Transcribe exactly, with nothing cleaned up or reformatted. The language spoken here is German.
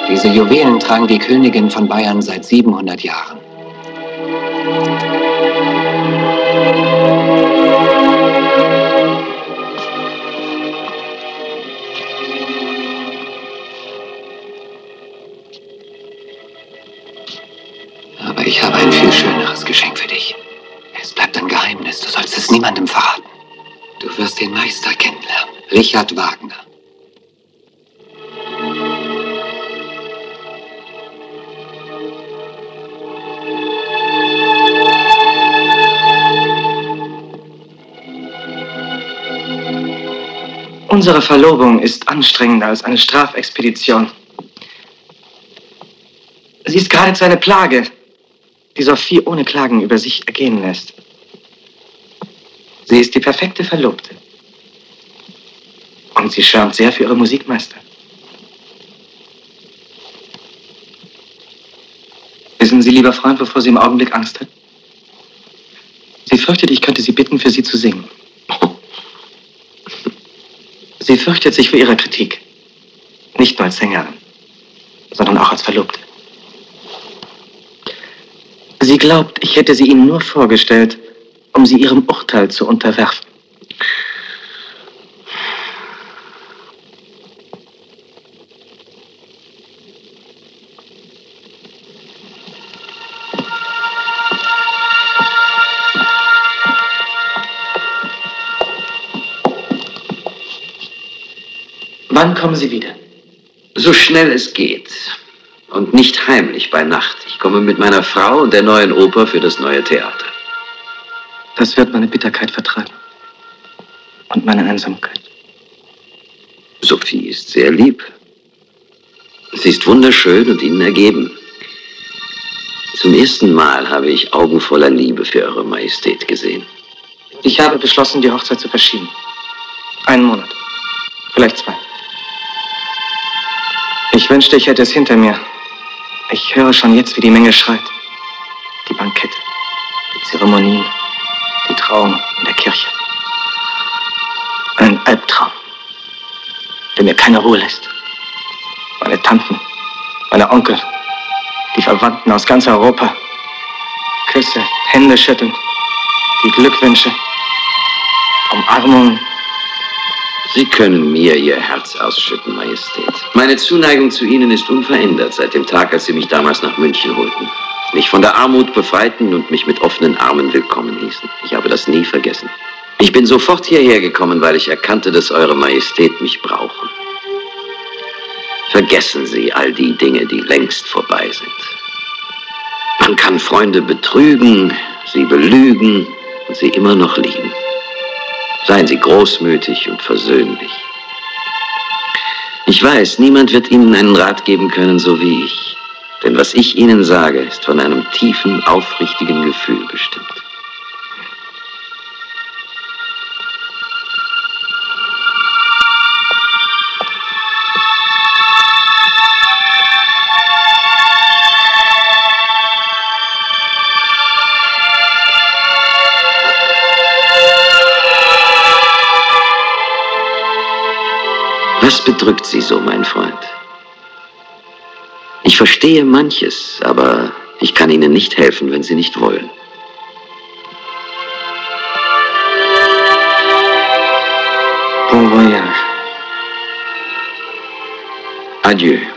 Diese Juwelen tragen die Königin von Bayern seit siebenhundert Jahren. Aber ich habe ein viel schöneres Geschenk für dich. Es bleibt ein Geheimnis, du sollst es niemandem verraten. Du wirst den Meister kennenlernen, Richard Wagner. Unsere Verlobung ist anstrengender als eine Strafexpedition. Sie ist geradezu eine Plage, die Sophie ohne Klagen über sich ergehen lässt. Sie ist die perfekte Verlobte. Und sie schwärmt sehr für ihre Musikmeister. Wissen Sie, lieber Freund, wovor sie im Augenblick Angst hat? Sie fürchtet, ich könnte sie bitten, für sie zu singen. Sie fürchtet sich vor ihrer Kritik. Nicht nur als Sängerin, sondern auch als Verlobte. Sie glaubt, ich hätte sie Ihnen nur vorgestellt, um sie ihrem Urteil zu unterwerfen. Wann kommen Sie wieder? So schnell es geht. Und nicht heimlich bei Nacht. Ich komme mit meiner Frau und der neuen Oper für das neue Theater. Das wird meine Bitterkeit vertreiben. Und meine Einsamkeit. Sophie ist sehr lieb. Sie ist wunderschön und Ihnen ergeben. Zum ersten Mal habe ich Augen voller Liebe für Eure Majestät gesehen. Ich habe beschlossen, die Hochzeit zu verschieben. Einen Monat. Vielleicht zwei. Ich wünschte, ich hätte es hinter mir. Ich höre schon jetzt, wie die Menge schreit. Die Bankette, die Zeremonien, die Trauung in der Kirche. Ein Albtraum, der mir keine Ruhe lässt. Meine Tanten, meine Onkel, die Verwandten aus ganz Europa. Küsse, Hände schütteln, die Glückwünsche, Umarmungen. Sie können mir Ihr Herz ausschütten, Majestät. Meine Zuneigung zu Ihnen ist unverändert seit dem Tag, als Sie mich damals nach München holten. Mich von der Armut befreiten und mich mit offenen Armen willkommen hießen. Ich habe das nie vergessen. Ich bin sofort hierher gekommen, weil ich erkannte, dass Eure Majestät mich brauchen. Vergessen Sie all die Dinge, die längst vorbei sind. Man kann Freunde betrügen, sie belügen und sie immer noch lieben. Seien Sie großmütig und versöhnlich. Ich weiß, niemand wird Ihnen einen Rat geben können, so wie ich. Denn was ich Ihnen sage, ist von einem tiefen, aufrichtigen Gefühl bestimmt. Was bedrückt Sie so, mein Freund? Ich verstehe manches, aber ich kann Ihnen nicht helfen, wenn Sie nicht wollen. Bon voyage. Adieu.